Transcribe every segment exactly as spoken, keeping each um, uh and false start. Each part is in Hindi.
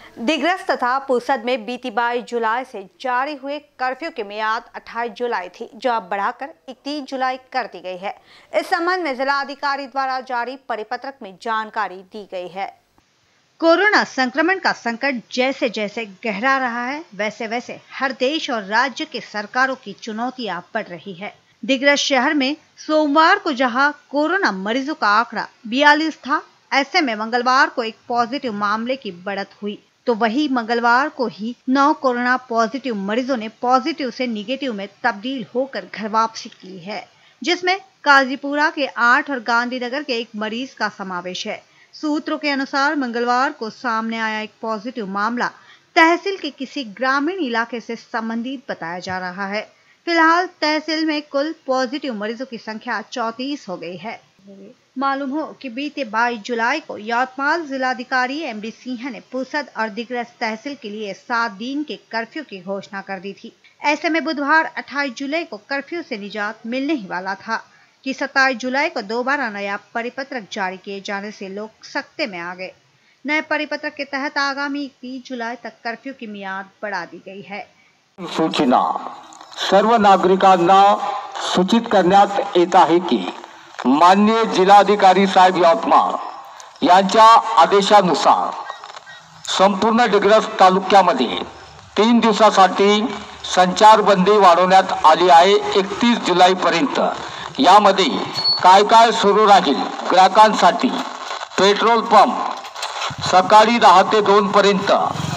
दिग्रस तथा पुसद में बीती बाईस जुलाई से जारी हुए कर्फ्यू की मियाद अट्ठाईस जुलाई थी, जो अब बढ़ाकर इकतीस जुलाई कर दी गई है। इस संबंध में जिला अधिकारी द्वारा जारी परिपत्रक में जानकारी दी गई है। कोरोना संक्रमण का संकट जैसे जैसे गहरा रहा है, वैसे वैसे हर देश और राज्य के सरकारों की चुनौतियां बढ़ रही है। दिग्रस शहर में सोमवार को जहां कोरोना मरीजों का आंकड़ा बयालीस था, ऐसे में मंगलवार को एक पॉजिटिव मामले की बढ़त हुई, तो वही मंगलवार को ही नौ कोरोना पॉजिटिव मरीजों ने पॉजिटिव से निगेटिव में तब्दील होकर घर वापसी की है, जिसमें काजीपुरा के आठ और गांधीनगर के एक मरीज का समावेश है। सूत्रों के अनुसार मंगलवार को सामने आया एक पॉजिटिव मामला तहसील के किसी ग्रामीण इलाके से संबंधित बताया जा रहा है। फिलहाल तहसील में कुल पॉजिटिव मरीजों की संख्या चौंतीस हो गई है। मालूम हो कि बीते बाईस जुलाई को यवतमाल जिलाधिकारी इनबीसीएन ने पुसद और दिग्रस तहसील के लिए सात दिन के कर्फ्यू की घोषणा कर दी थी। ऐसे में बुधवार अट्ठाईस जुलाई को कर्फ्यू से निजात मिलने ही वाला था कि सत्ताईस जुलाई को दोबारा नया परिपत्रक जारी किए जाने से लोग सख्ते में आ गए। नए परिपत्रक के तहत आगामी इकतीस जुलाई तक कर्फ्यू की मियाद बढ़ा दी गई है। सूचना सर्व नागरिकांना सूचित करण्यात येत आहे की माननीय जिल्हाधिकारी साहेब यवतमाळ यांच्या आदेशानुसार संपूर्ण दिग्रस तालुक्यामध्ये तीन दिवसासाठी संचारबंदी वाढवण्यात आली आहे एकतीस जुलै पर्यंत। यामध्ये काय काय सुरू राहील? ग्राहकांसाठी पेट्रोल पंप सकाळी दहा ते दोन पर्यंत,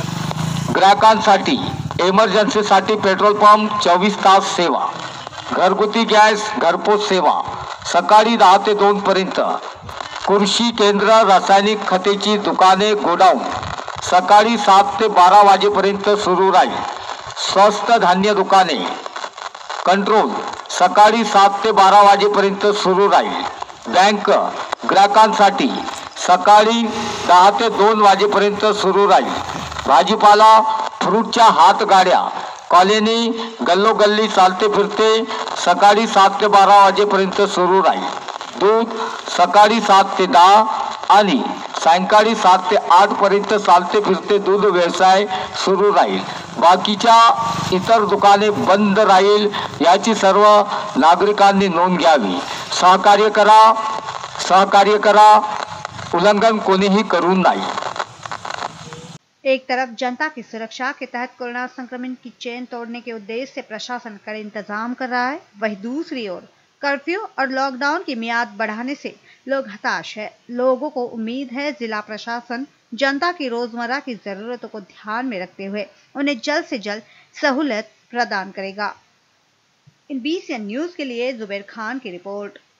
ग्राहकांसाठी इमर्जन्सीसाठी पेट्रोल पंप चोवीस तास सेवा, घरगुती गॅस घरपोच सेवा सकाळी दहा ते दोन पर्यंत, कृषी केंद्र रासायनिक खतेची दुकाने गोडाऊन सकाळी सात ते बारा वाजेपर्यंत सुरू राहील। स्वस्त धान्य दुकाने कंट्रोल सकाळी सात ते बारा वाजेपर्यंत सुरू राहील। बँक ग्राहकांसाठी सकाळी दहा ते दोन वाजेपर्यंत सुरू राहील। भाजीपाला फ्रूटच्या हात गाड्या कॉलनी गल्लोगल्ली चालते फिरते सकाळी सात ते बारा वाजेपर्यंत सुरू राहील। दूध सकाळी सात ते दहा आणि सायंकाळी सात ते आठ पर्यंत चालते फिरते दूध व्यवसाय सुरू राहील। बाकीच्या इतर दुकाने बंद राहील, याची सर्व नागरिकांनी नोंद घ्यावी। सहकार्य करा सहकार्य करा उल्लंघन कोणीही करू नये। एक तरफ जनता की सुरक्षा के तहत कोरोना संक्रमण की चेन तोड़ने के उद्देश्य से प्रशासन कड़े इंतजाम कर रहा है, वहीं दूसरी ओर कर्फ्यू और लॉकडाउन की मियाद बढ़ाने से लोग हताश है। लोगों को उम्मीद है जिला प्रशासन जनता की रोजमर्रा की जरूरतों को ध्यान में रखते हुए उन्हें जल्द से जल्द सहूलत प्रदान करेगा। इनबीसीएन न्यूज के लिए जुबैर खान की रिपोर्ट।